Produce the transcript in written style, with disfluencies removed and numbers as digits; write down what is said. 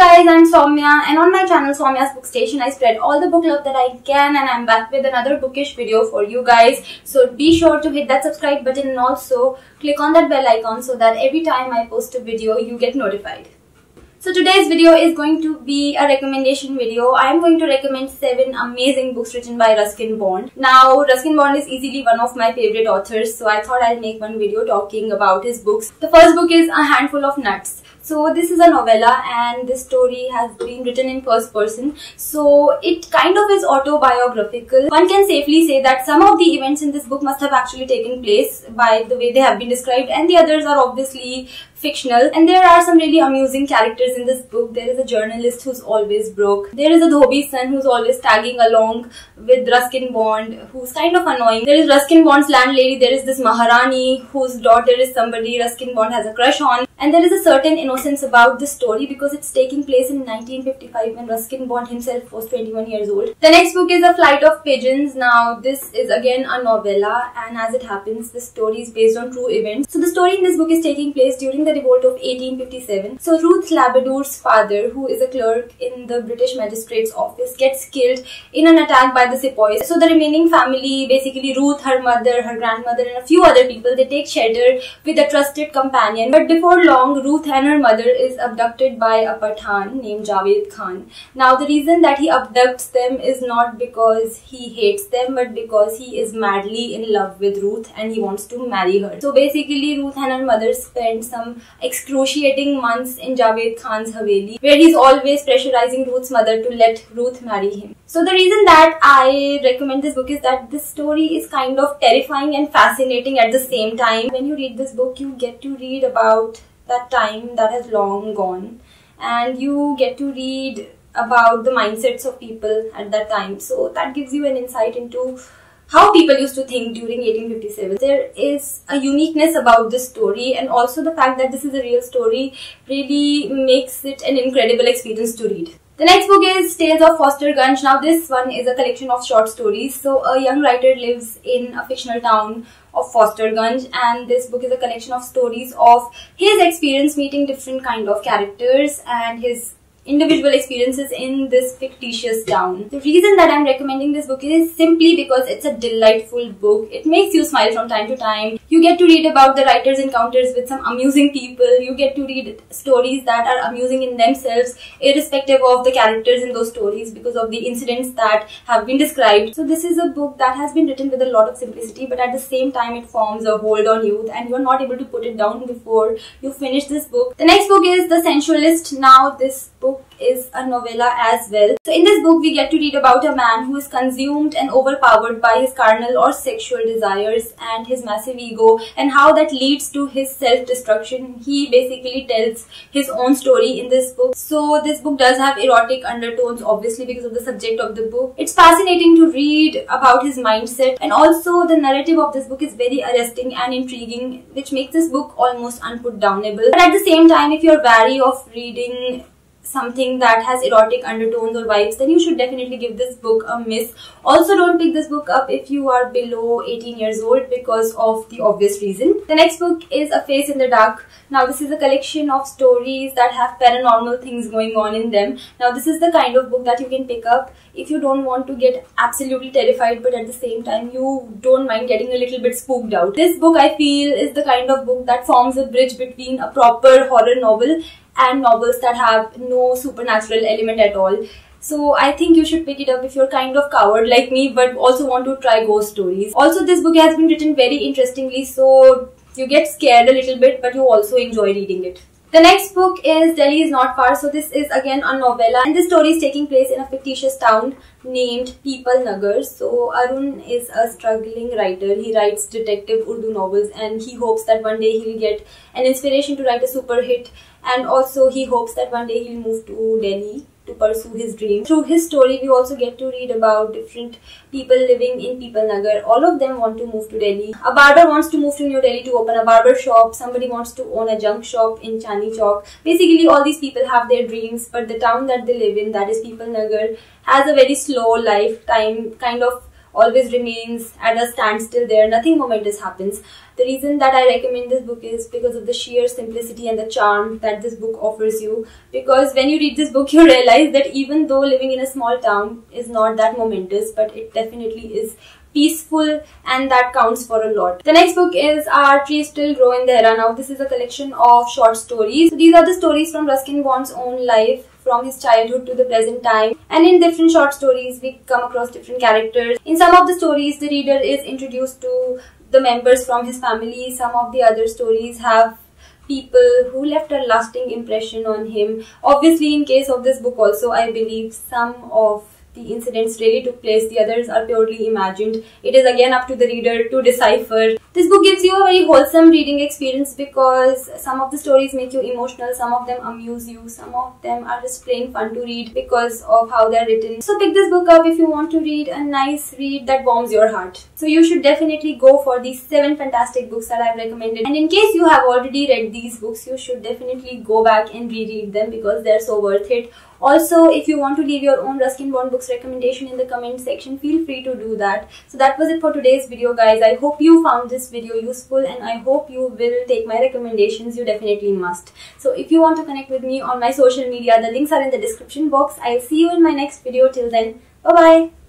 guys, I'm Soumya and on my channel Soumya's Book Station I spread all the book love that I can, and I'm back with another bookish video for you guys. So be sure to hit that subscribe button and also click on that bell icon so that every time I post a video you get notified. So today's video is going to be a recommendation video. I am going to recommend 7 amazing books written by Ruskin Bond. Now Ruskin Bond is easily one of my favorite authors, so I thought I'll make one video talking about his books. The first book is A Handful of Nuts. So this is a novella and this story has been written in first person. So it kind of is autobiographical. One can safely say that some of the events in this book must have actually taken place by the way they have been described, and the others are obviously fictional. And there are some really amusing characters in this book. There is a journalist who's always broke. There is a dhobi's son who's always tagging along with Ruskin Bond, who's kind of annoying. There is Ruskin Bond's landlady. There is this Maharani whose daughter is somebody Ruskin Bond has a crush on. And there is a certain innocence about this story because it's taking place in 1955 when Ruskin Bond himself was 21 years old. The next book is A Flight of Pigeons. Now this is again a novella, and as it happens, the story is based on true events. So the story in this book is taking place during the revolt of 1857. So Ruth Labadour's father, who is a clerk in the British magistrate's office, gets killed in an attack by the sepoys. So the remaining family, basically Ruth, her mother, her grandmother and a few other people, they take shelter with a trusted companion. But before long, Ruth and her mother is abducted by a Pathan named Javed Khan. Now the reason that he abducts them is not because he hates them, but because he is madly in love with Ruth and he wants to marry her. So basically Ruth and her mother spend some excruciating months in Javed Khan's Haveli, where he's always pressurizing Ruth's mother to let Ruth marry him. So the reason that I recommend this book is that this story is kind of terrifying and fascinating at the same time. When you read this book, you get to read about that time that has long gone, and you get to read about the mindsets of people at that time. So that gives you an insight into how people used to think during 1857. There is a uniqueness about this story, and also the fact that this is a real story really makes it an incredible experience to read. The next book is Tales of Foster Gunge. Now this one is a collection of short stories. So a young writer lives in a fictional town of Foster Gunge, and this book is a collection of stories of his experience meeting different kind of characters and his individual experiences in this fictitious town. The reason that I'm recommending this book is simply because it's a delightful book. It makes you smile from time to time. You get to read about the writer's encounters with some amusing people. You get to read stories that are amusing in themselves, irrespective of the characters in those stories, because of the incidents that have been described. So this is a book that has been written with a lot of simplicity, but at the same time it forms a hold on you and you're not able to put it down before you finish this book. The next book is The Sensualist. Now this book is a novella as well. So in this book we get to read about a man who is consumed and overpowered by his carnal or sexual desires and his massive ego, and how that leads to his self-destruction. He basically tells his own story in this book. So this book does have erotic undertones, obviously because of the subject of the book. It's fascinating to read about his mindset, and also the narrative of this book is very arresting and intriguing, which makes this book almost unputdownable. But at the same time, if you're wary of reading something that has erotic undertones or vibes, then you should definitely give this book a miss. Also, don't pick this book up if you are below 18 years old because of the obvious reason. The next book is A Face in the Dark. Now this is a collection of stories that have paranormal things going on in them. Now this is the kind of book that you can pick up if you don't want to get absolutely terrified, but at the same time you don't mind getting a little bit spooked out. This book, I feel, is the kind of book that forms a bridge between a proper horror novel and novels that have no supernatural element at all. So I think you should pick it up if you're kind of coward like me but also want to try ghost stories. Also, this book has been written very interestingly, so you get scared a little bit but you also enjoy reading it. The next book is Delhi Is Not Far. So this is again a novella, and this story is taking place in a fictitious town named People Nagar. So Arun is a struggling writer. He writes detective Urdu novels, and he hopes that one day he'll get an inspiration to write a super hit, and also he hopes that one day he'll move to Delhi to pursue his dream. Through his story, we also get to read about different people living in People Nagar. All of them want to move to Delhi. A barber wants to move to New Delhi to open a barber shop. Somebody wants to own a junk shop in Chandni Chowk. Basically, all these people have their dreams, but the town that they live in, that is People Nagar, has a very slow lifetime, kind of always remains at a standstill there. Nothing momentous happens. The reason that I recommend this book is because of the sheer simplicity and the charm that this book offers you. Because when you read this book, you realize that even though living in a small town is not that momentous, but it definitely is peaceful, and that counts for a lot. The next book is Our Trees Still Grow in Dehra. Now this is a collection of short stories. So these are the stories from Ruskin Bond's own life, from his childhood to the present time, and in different short stories we come across different characters. In some of the stories the reader is introduced to the members from his family. Some of the other stories have people who left a lasting impression on him. Obviously, in case of this book also, I believe some of the incidents really took place, the others are purely imagined. It is again up to the reader to decipher. This book gives you a very wholesome reading experience because some of the stories make you emotional, some of them amuse you, some of them are just plain fun to read because of how they are written. So pick this book up if you want to read a nice read that warms your heart. So you should definitely go for these 7 fantastic books that I've recommended. And in case you have already read these books, you should definitely go back and reread them because they're so worth it. Also, if you want to leave your own Ruskin Bond books recommendation in the comment section, feel free to do that. So that was it for today's video, guys. I hope you found this video useful and I hope you will take my recommendations. You definitely must. So if you want to connect with me on my social media, the links are in the description box. I'll see you in my next video. Till then, bye bye.